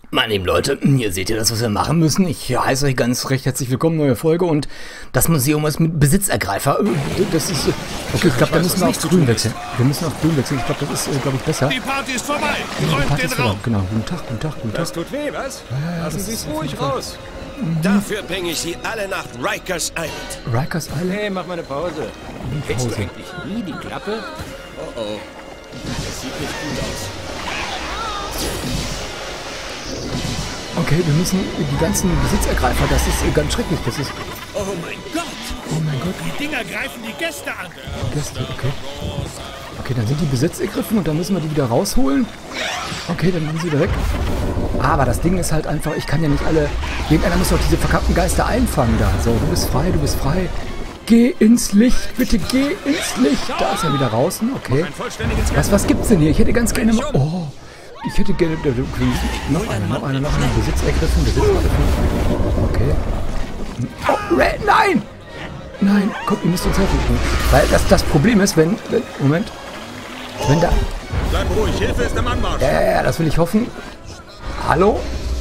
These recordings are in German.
Meine lieben Leute, hier seht ihr das, was wir machen müssen. Ich heiße euch ganz recht herzlich willkommen, neue Folge. Und das Museum ist mit Besitzergreifer. Das ist... Okay, ich glaube, da müssen wir auf grün wechseln. Wir müssen auf grün wechseln. Ich glaube, das ist, glaube ich, besser. Die Party ist vorbei. Die Räumt Party den ist vorbei. Raum. Genau, guten Tag, guten Tag, guten Tag. Das tut weh, was? Lassen Sie es ruhig raus. Dafür bringe ich Sie alle nach Rikers Island. Rikers Island? Hey, mach mal eine Pause. Hältst du eigentlich nie die Klappe? Oh oh. Das sieht nicht gut aus. Okay, wir müssen die ganzen Besitzergreifer, das ist ganz schrecklich. Das ist... Oh mein Gott. Oh mein Gott. Die Dinger greifen die Gäste an. Gäste, okay. Okay, dann sind die Besitz ergriffen und dann müssen wir die wieder rausholen. Okay, dann sind sie wieder weg. Aber das Ding ist halt einfach, ich kann ja nicht alle... Irgendeiner muss doch diese verkappten Geister einfangen da. So, du bist frei, du bist frei. Geh ins Licht, bitte geh ins Licht. Da ist er wieder draußen, okay. Was gibt's denn hier? Ich hätte ganz gerne mal... Oh, ich hätte gerne... Noch einer. Besitz ergriffen. Okay. Oh, Red, nein! Nein, komm, ihr müsst uns helfen. Weil das Problem ist, wenn Moment. Wenn da... Bleib ruhig, Hilfe ist im Anmarsch. Ja, das will ich hoffen. Hallo?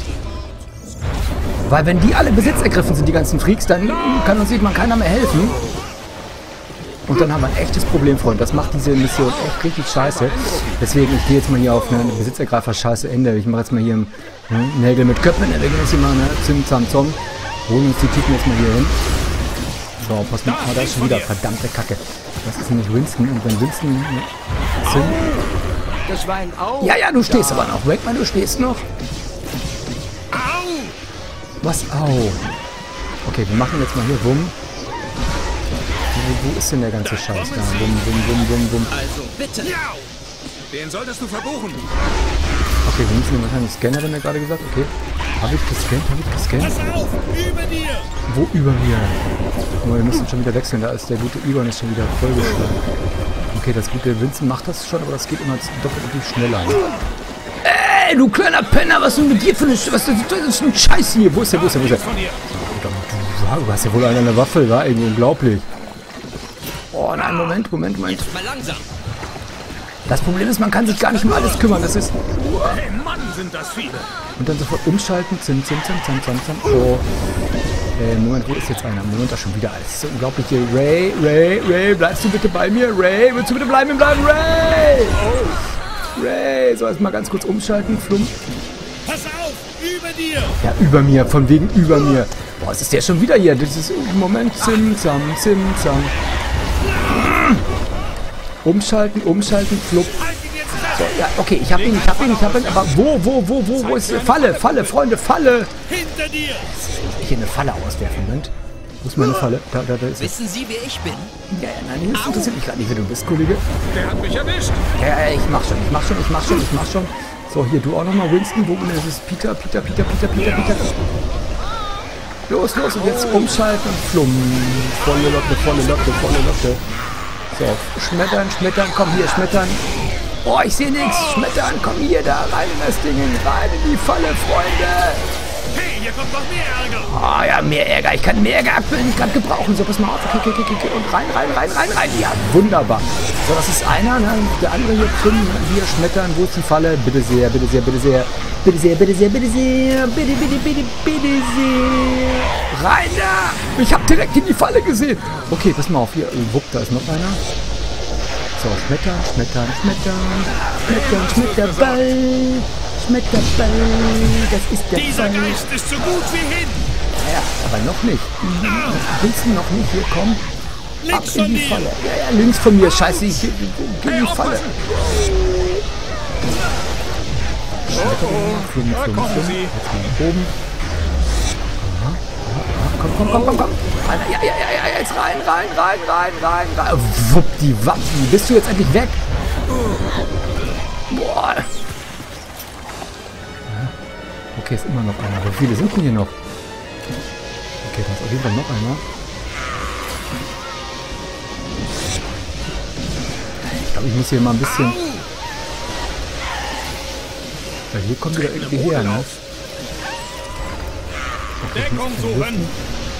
Weil wenn die alle Besitz ergriffen sind, die ganzen Freaks, dann kann uns irgendwann keiner mehr helfen. Und dann haben wir ein echtes Problem, Freund. Das macht diese Mission echt richtig scheiße. Deswegen, ich gehe jetzt mal hier auf eine Besitzergreifer-Scheiße Ende. Ich mache jetzt mal hier Nägel mit Köpfen. Wir gehen jetzt hier mal Zim Zam Zom. Holen uns die Typen jetzt mal hier hin. So, pass mal, da ist schon wieder verdammte Kacke. Das ist nämlich Winston. Und wenn Winston... Das Schwein auch. Ja, du stehst aber noch. Wakeman, du stehst noch. Au! Was? Au. Okay, wir machen jetzt mal hier Wumm. Wo ist denn der ganze Scheiß da? Wumm. Also bitte. Den solltest du verbuchen. Okay, wir müssen den wahrscheinlich scannen, hat er mir gerade gesagt. Okay. Habe ich gescannt? Pass auf! Über dir! Wo über mir? Oh, wir müssen schon wieder wechseln. Da ist der gute Egon ist schon wieder vollgeschlagen. Okay, das gute Vincent macht das schon, aber das geht immer doppelt schneller. Ey, du kleiner Penner, was ist denn mit dir für eine... das ist ein Scheiß hier. Wo ist der? Von dir. Du hast ja wohl eine Waffe, war irgendwie unglaublich. Oh nein, Moment. Jetzt mal langsam. Das Problem ist, man kann sich gar nicht um alles kümmern. Das ist... Hey Mann, sind das viele. Und dann sofort umschalten. Zim. Oh. Moment, wo ist jetzt einer? Moment, da schon wieder alles. Das ist so unglaublich hier. Ray, bleibst du bitte bei mir? Ray, willst du bitte bleiben? Ray! Ray, so, jetzt mal ganz kurz umschalten. Flumm. Pass auf! Über dir! Ja, über mir, von wegen über mir. Boah, es ist der schon wieder hier. Das ist Moment. Zim. Umschalten, flupp. So, ja, okay, ich hab ihn, aber wo ist die Falle, Freunde, Falle! Hinter dir! Ich hier eine Falle auswerfen, Moment. Wo ist meine Falle? Da ist sie. Wissen Sie, wer ich bin? Ja, nein, das interessiert mich gerade nicht, wer du bist, Kollege. Der hat mich erwischt. Ja, ich mach schon. So, hier, du auch nochmal, Winston, wo ist es? Peter. Los, und jetzt umschalten und flumm. Volle Lotte. So, Schmettern, komm hier, Schmettern. Oh, ich sehe nichts. Schmettern, komm hier, da rein in das Ding, rein in die Falle, Freunde. Hey, hier kommt noch mehr Ärger! Oh ja, mehr Ärger. Ich kann mehr Ärger aktuell nicht gerade gebrauchen. So, pass mal auf. Okay. Und rein. Ja, wunderbar. So, das ist einer, ne? Der andere hier drin, hier Schmettern. Wo ist die Falle? Bitte sehr. Rein da! Ich hab direkt in die Falle gesehen. Okay, pass mal auf. Hier, wupp, da ist noch einer. So, Schmetterball. Schmetterball, das ist der Dieser Ball. Geist ist so gut wie hin! Ja, aber noch nicht. Willst du noch nicht? Hier, komm. Ab Links in von die dir! Falle. Ja, links von mir. Scheiße, ich geh in die Falle. Flumm. Jetzt mal nach oben. Komm. Ja, jetzt rein. Wupp, die Waffen. Bist du jetzt endlich weg? Boah. Okay, ist immer noch einer. Aber wie viele sind denn hier noch? Okay, da ist auf jeden Fall noch einer. Ich glaube, ich muss hier mal ein bisschen... Weil hier kommt wieder irgendwie her, ne? Okay, Deckung suchen!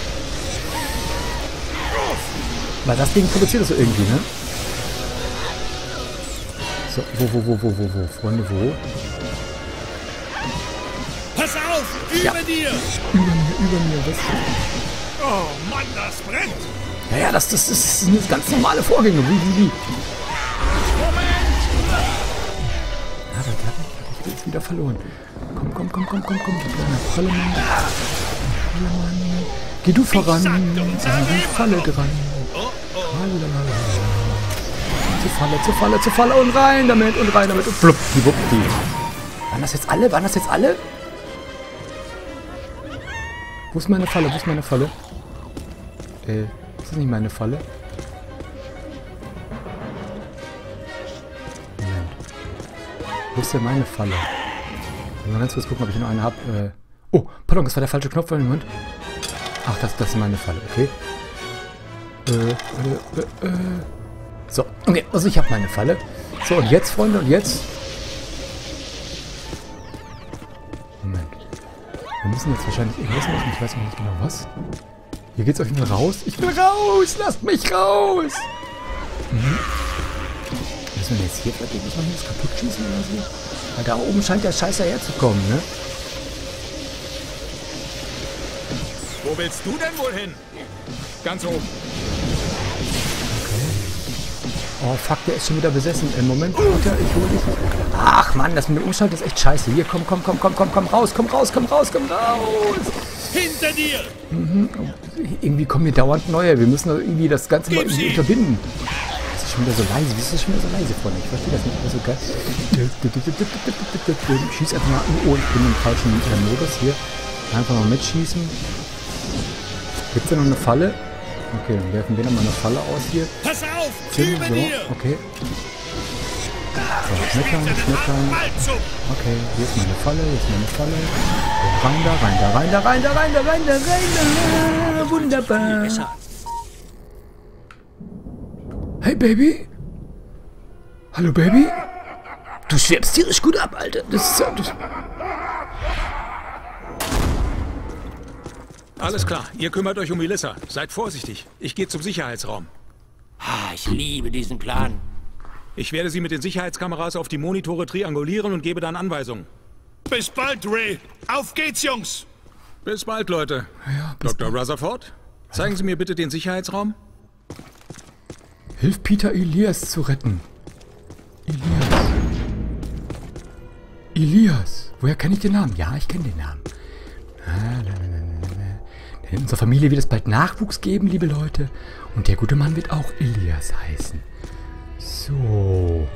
weil das Ding produziert das so irgendwie, ne? So, wo? Freunde, wo? Pass auf! Über dir! Über mir. Was? Oh Mann, das brennt! Ja, das sind ganz normale Vorgänge. Wie. Ja, das hat ich jetzt wieder verloren. Komm. Du kleiner Prollemann. Geh du voran. An die Falle dran. Zur Falle und rein damit. Und flupp, die Wuppdi. Waren das jetzt alle? Wo ist meine Falle? Das ist nicht meine Falle. Moment. Wo ist denn meine Falle? Mal ganz kurz gucken, ob ich noch eine habe. Oh, pardon, das war der falsche Knopf. Moment. Ach, das ist meine Falle, okay. So, okay, also ich habe meine Falle. So, und jetzt, Freunde, Moment. Wir müssen jetzt wahrscheinlich irgendwas machen. Ich weiß noch nicht genau was. Hier geht's auf jeden Fall raus. Ich will raus! Lasst mich raus! Müssen wir jetzt hier vielleicht irgendwas machen? Das kaputt schießen oder so? Weil da oben scheint der Scheiße herzukommen, ne? Wo willst du denn wohl hin? Ganz oben. Oh, fuck, der ist schon wieder besessen. Moment, Alter, ich hol dich. Ach, Mann, das mit dem Umschalten ist echt scheiße. Hier, komm raus. Hinter dir! Irgendwie kommen hier dauernd neue. Wir müssen irgendwie das Ganze mal irgendwie unterbinden. Das ist schon wieder so leise. Wieso ist das schon wieder so leise, Freunde? Ich verstehe das nicht. Das ist so geil. Ich schieß einfach mal. Oh, ich bin im falschen Modus hier. Einfach mal mitschießen. Gibt's da noch eine Falle? Okay, dann werfen wir nochmal eine Falle aus hier. Pass auf! Tim, Über so, dir! okay. So, schmettern. Okay, hier ist meine Falle. Rein da. Wunderbar. Hey, Baby. Hallo, Baby. Du schwebst tierisch gut ab, Alter. Alles klar, ihr kümmert euch um Melissa. Seid vorsichtig. Ich gehe zum Sicherheitsraum. Ich liebe diesen Plan. Ich werde sie mit den Sicherheitskameras auf die Monitore triangulieren und gebe dann Anweisungen. Bis bald, Ray! Auf geht's, Jungs! Bis bald, Leute. Ja, Dr. Rutherford, zeigen Sie mir bitte den Sicherheitsraum. Hilf Peter, Elias zu retten. Elias. Woher kenne ich den Namen? Ja, ich kenne den Namen. In unserer Familie wird es bald Nachwuchs geben, liebe Leute. Und der gute Mann wird auch Elias heißen. So.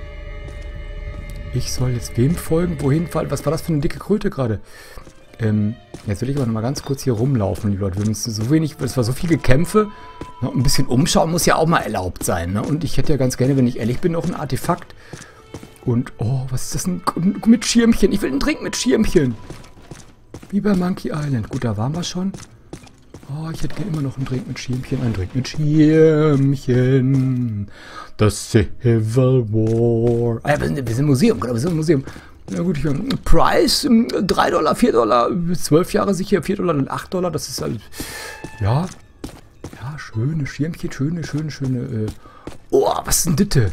Ich soll jetzt wem folgen? Wohin fallen? Was war das für eine dicke Kröte gerade? Jetzt will ich aber noch mal ganz kurz hier rumlaufen, liebe Leute. Wir müssen so wenig, es war so viele Kämpfe. Noch ein bisschen umschauen muss ja auch mal erlaubt sein, ne? Und ich hätte ja ganz gerne, wenn ich ehrlich bin, noch ein Artefakt. Und, oh, was ist das denn? Mit Schirmchen. Ich will einen Drink mit Schirmchen. Wie bei Monkey Island. Gut, da waren wir schon. Oh, ich hätte gerne immer noch einen Drink mit Schirmchen. Einen Drink mit Schirmchen. Das Civil War. Ah ja, wir sind im Museum, genau, wir sind im Museum. Na gut, ich meine, Preis $3, $4, 12 Jahre sicher, $4 und $8. Das ist halt, ja. Ja, schöne Schirmchen, schöne. Oh, was ist denn Ditte?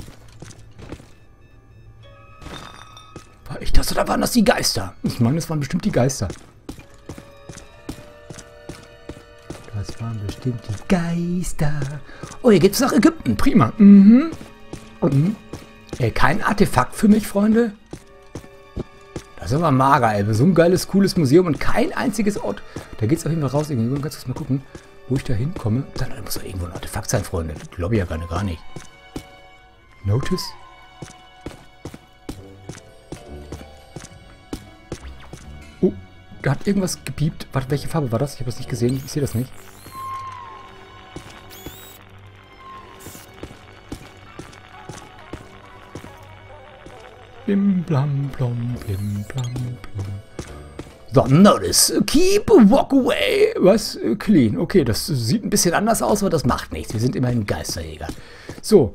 Ich dachte, da waren das die Geister. Ich meine, das waren bestimmt die Geister. Das waren bestimmt die Geister. Oh, hier geht's nach Ägypten. Prima. Kein Artefakt für mich, Freunde. Das ist aber mager, ey. So ein geiles, cooles Museum und kein einziges Ort. Da geht's auf jeden Fall raus. Irgendwie ganz kurz mal gucken, wo ich da hinkomme. Da muss doch irgendwo ein Artefakt sein, Freunde. Das glaube ich ja gar nicht. Notice? Oh, da hat irgendwas gepiept. Warte, welche Farbe war das? Ich habe das nicht gesehen. Ich sehe das nicht. Bim, blam, blom, bim, blam, blom. So, notice. Keep, walk away. Was? Clean. Okay, das sieht ein bisschen anders aus, aber das macht nichts. Wir sind immerhin Geisterjäger. So.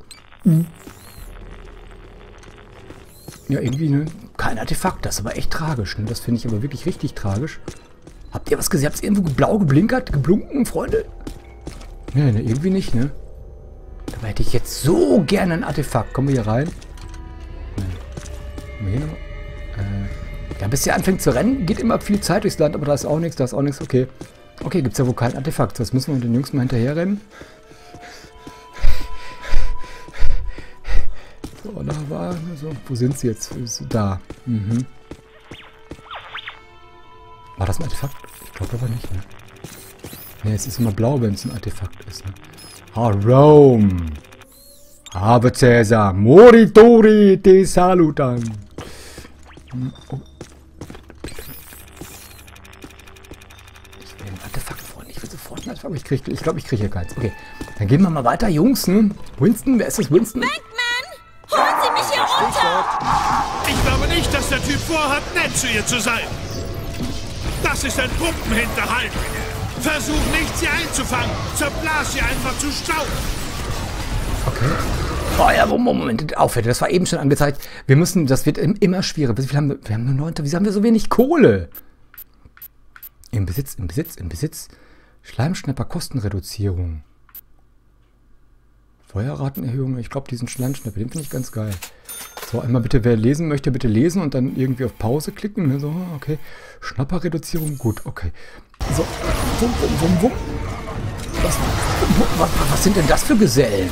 Ja, irgendwie, ne? Kein Artefakt. Das ist aber echt tragisch, ne? Das finde ich aber wirklich richtig tragisch. Habt ihr was gesehen? Habt ihr irgendwo blau geblinkert? Geblunken, Freunde? Ne, irgendwie nicht, ne? Dabei hätte ich jetzt so gerne ein Artefakt. Kommen wir hier rein? Hier nochmal. Ja, bis er anfängt zu rennen, geht immer viel Zeit durchs Land, aber da ist auch nichts, okay. Okay, gibt's ja wohl kein Artefakt. Das müssen wir den Jungs mal hinterher rennen. So, da war... So, wo sind sie jetzt? Da. Mhm. War das ein Artefakt? Ich glaube aber nicht, ne? Ne, es ist immer blau, wenn es ein Artefakt ist, ne? Ah, Rome! Ave Caesar! Moritori te salutan! Oh. Ich will ein Artefakt, Freunde. Ich will sofort ein Artefakt. Ich glaube, ich kriege hier keins. Okay, dann gehen wir mal weiter, Jungs, ne? Winston, wer ist das? Winston? Holen Sie mich hier runter! Ich glaube nicht, dass der Typ vorhat, nett zu ihr zu sein. Das ist ein Pumpenhinterhalt. Versuch nicht, sie einzufangen. Zerblas sie einfach zu Staub. Okay. Oh ja, Moment, aufhört. Das war eben schon angezeigt. Wir müssen, das wird immer schwieriger. Wir haben nur 9. Wieso haben wir so wenig Kohle? Im Besitz. Schleimschnapper Kostenreduzierung. Feuerratenerhöhung. Ich glaube, diesen Schleimschnapper, den finde ich ganz geil. So, einmal bitte, wer lesen möchte, bitte lesen und dann irgendwie auf Pause klicken. So, okay. Schnapperreduzierung, gut, okay. So, wumm. Was sind denn das für Gesellen?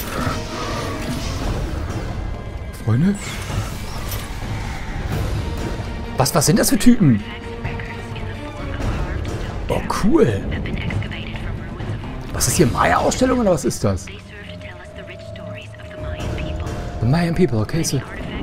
Freunde? Was sind das für Typen? Oh, cool. Was ist hier, Maya-Ausstellung oder was ist das? The Mayan people, okay, so...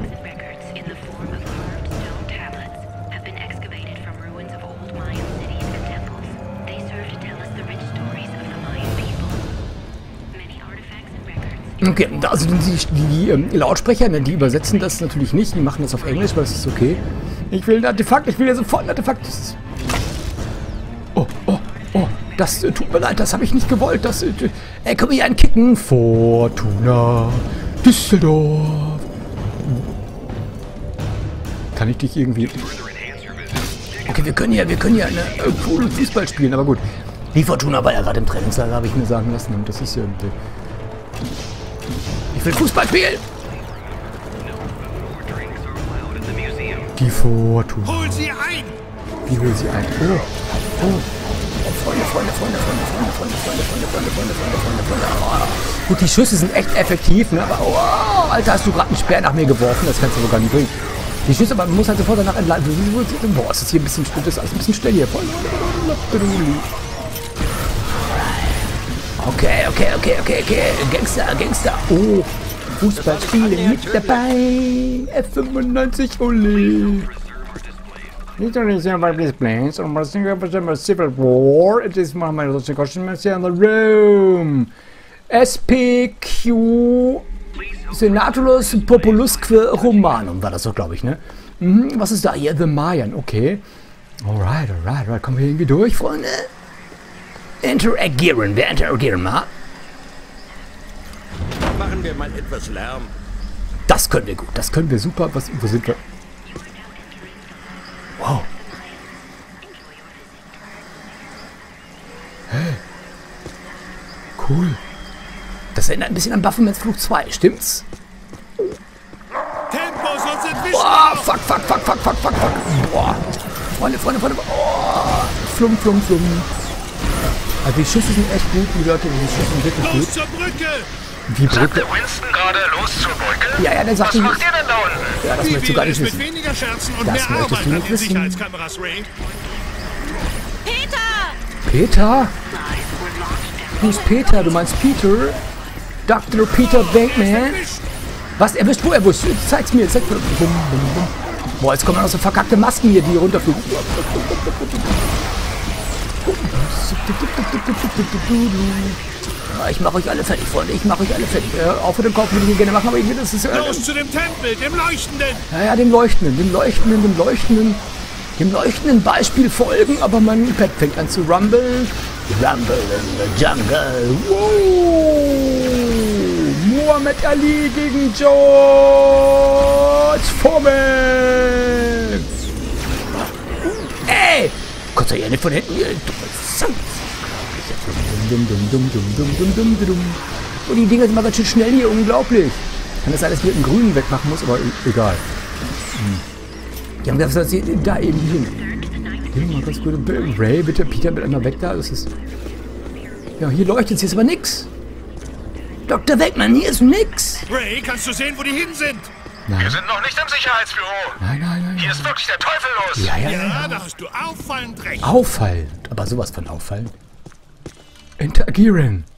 Okay, also die Lautsprecher, ne, die übersetzen das natürlich nicht, die machen das auf Englisch, aber das ist okay. Ich will ein Artefakt, ich will ja sofort ein Artefakt. Oh, das tut mir leid, das habe ich nicht gewollt. Das, können wir hier einen kicken? Fortuna Düsseldorf. Kann ich dich irgendwie... Okay, wir können ja eine coole Fußball spielen, aber gut. Die Fortuna war ja gerade im Trainingslager, habe ich mir sagen lassen. Und das ist ja... Ich will Fußball spielen! Die Fortuna. Hol sie ein! Wie hol sie ein? Oh, Freunde. Oh. Gut, die Schüsse sind echt effektiv, ne? Aber, oh, Alter, hast du gerade einen Speer nach mir geworfen? Das kannst du wohl gar nicht bringen. Die Schüsse, aber man muss halt sofort danach entlang. Boah, ist das hier ein bisschen still, das ist alles ein bisschen still hier. Okay. Gangster. Oh, Fußballspiele mit dabei. F95 Ole. Nicht only about these planes, or a civil war, it is my question in the room. SPQ Senatulus Populusque Romanum war das so, glaube ich, ne? Was ist da hier? The Mayan, okay. Alright. Kommen wir irgendwie durch, Freunde? Interagieren. Wer interagieren mal? Machen wir mal etwas Lärm. Das können wir gut. Das können wir super. Wo sind wir? Wow. Hey. Cool. Das erinnert ein bisschen an Baphomet's Fluch 2, stimmt's? Tempo, sonst entwischen wir Boah, noch. fuck. Boah. Freunde. Oh. Flum. Also die Schüsse sind echt gut, die Leute, die Schüsse sind wirklich Los gut. zur Brücke! Die Brücke. Sagte Winston gerade los zur Brücke? Ja, der sagt Was macht ihr denn da unten? Ja, das Wie möchtest du gar wäre nicht es mit wissen. weniger Scherzen und Das mehr möchtest Arbeit du an nicht den wissen. Sicherheitskameras, Ray? Peter? Wo ist Peter? Du meinst Peter? Dr. Peter Bankman? Was? Er wisst, wo er wusste. Zeig's mir. Bum. Boah, jetzt kommen noch so verkackte Masken hier, die runterfliegen. Ich mache euch alle fertig, Freunde. Auf mit dem Kopf, würde ich gerne machen, aber ich will, das ist... Los zu dem Tempel, dem Leuchtenden! Ja, dem leuchtenden Beispiel folgen, aber mein Pet fängt an zu rumble. Rumble in the jungle. Wow. Muhammad Ali gegen George Foreman. Ey! Gott sei Dank nicht von hinten hier. Oh, die Dinger sind mal ganz schön schnell hier, unglaublich. Kann das sein, dass ich mit dem Grünen wegmachen muss, aber egal. Die haben gesagt, dass sie da eben hin. Hier mal ganz gut. Ray, bitte, Peter, mit einmal weg da. Das ist... Ja, hier leuchtet es, hier ist aber nix. Dr. Wegmann, hier ist nix. Ray, kannst du sehen, wo die hin sind? Wir Nein, sind noch nicht im Sicherheitsbüro. nein. Hier ist wirklich der Teufel los. Ja, da hast du auffallend recht. Auffallend. Aber sowas von auffallend. Interagieren.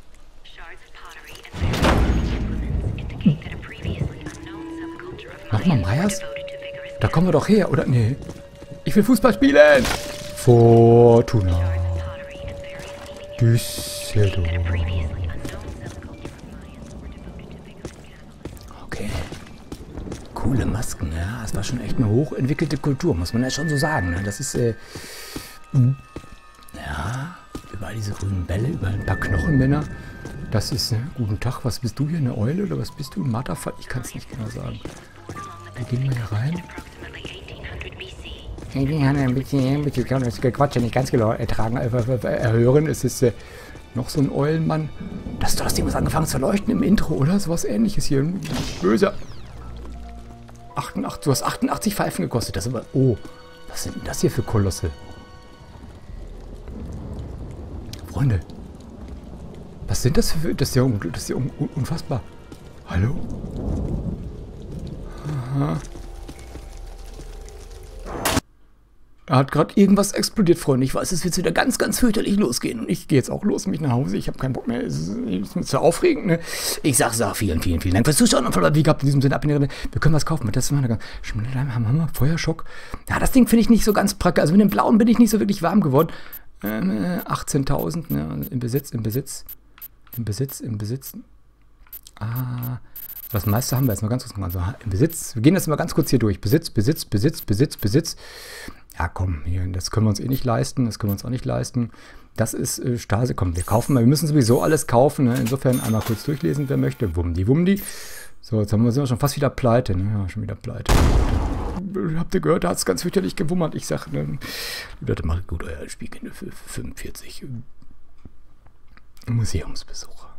Nochmal Meyers? Da kommen wir doch her, oder? Nee. Ich will Fußball spielen. Fortuna. Düsseldorf. Okay. Coole Masken, ja. Das war schon echt eine hochentwickelte Kultur, muss man ja schon so sagen. Ne? Das ist, ja, überall diese grünen Bälle, überall ein paar Knochenmänner. Das ist, guten Tag, was bist du hier, eine Eule oder was bist du, ein Marterfall? Ich kann es nicht genau sagen. Wir gehen mal hier rein. Ich kann ein bisschen das Quatsch nicht ganz erhören. Es ist noch so ein Eulenmann. Das ist doch das Ding, was angefangen zu leuchten im Intro, oder? Sowas ähnliches hier. Böser. 88, du hast 88 Pfeifen gekostet. Das ist aber... Oh, was sind denn das hier für Kolosse? Freunde. Was sind das für... Das ist ja, unfassbar. Hallo? Aha. Da hat gerade irgendwas explodiert, Freunde. Ich weiß, es wird wieder ganz, ganz fürchterlich losgehen. Und ich gehe jetzt auch los, mich nach Hause. Ich habe keinen Bock mehr. Es ist zu aufregend, ne? Ich sag vielen Dank fürs Zuschauen. Und wie gehabt in diesem Sinne ab in die Rede. Wir können was kaufen. Das ist mal Hammer, Feuerschock. Ja, das Ding finde ich nicht so ganz praktisch. Also mit dem Blauen bin ich nicht so wirklich warm geworden. 18.000, ne? Im Besitz. Ah, das meiste haben wir jetzt mal ganz kurz gemacht. Also im Besitz. Wir gehen das mal ganz kurz hier durch. Besitz. Ja, komm, hier, das können wir uns eh nicht leisten. Das können wir uns auch nicht leisten. Das ist Stasi. Komm, wir kaufen mal. Wir müssen sowieso alles kaufen. Ne? Insofern einmal kurz durchlesen, wer möchte. Wumdi. So, jetzt sind wir schon fast wieder pleite. Ne? Ja, schon wieder pleite. Habt ihr gehört, da hat es ganz fürchterlich gewummert. Ich sag, ne, die Leute machen gut euer Spielkinder für 45 Museumsbesucher.